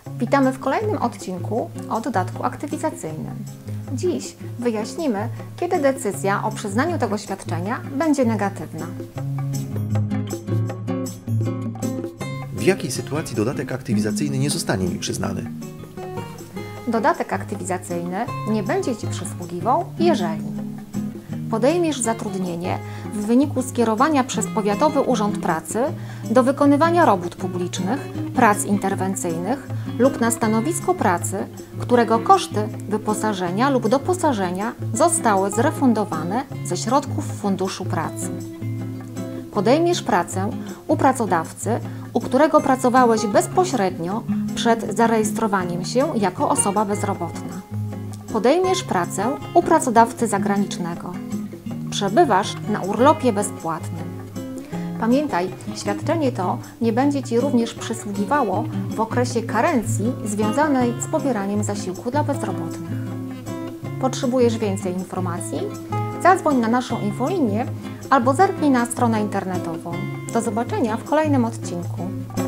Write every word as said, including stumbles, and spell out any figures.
Witamy w kolejnym odcinku o dodatku aktywizacyjnym. Dziś wyjaśnimy, kiedy decyzja o przyznaniu tego świadczenia będzie negatywna. W jakiej sytuacji dodatek aktywizacyjny nie zostanie mi przyznany? Dodatek aktywizacyjny nie będzie Ci przysługiwał, jeżeli podejmiesz zatrudnienie w wyniku skierowania przez Powiatowy Urząd Pracy do wykonywania robót publicznych, prac interwencyjnych lub na stanowisko pracy, którego koszty wyposażenia lub doposażenia zostały zrefundowane ze środków Funduszu Pracy. Podejmiesz pracę u pracodawcy, u którego pracowałeś bezpośrednio przed zarejestrowaniem się jako osoba bezrobotna. Podejmiesz pracę u pracodawcy zagranicznego. Przebywasz na urlopie bezpłatnym. Pamiętaj, świadczenie to nie będzie Ci również przysługiwało w okresie karencji związanej z pobieraniem zasiłku dla bezrobotnych. Potrzebujesz więcej informacji? Zadzwoń na naszą infolinię albo zerknij na stronę internetową. Do zobaczenia w kolejnym odcinku.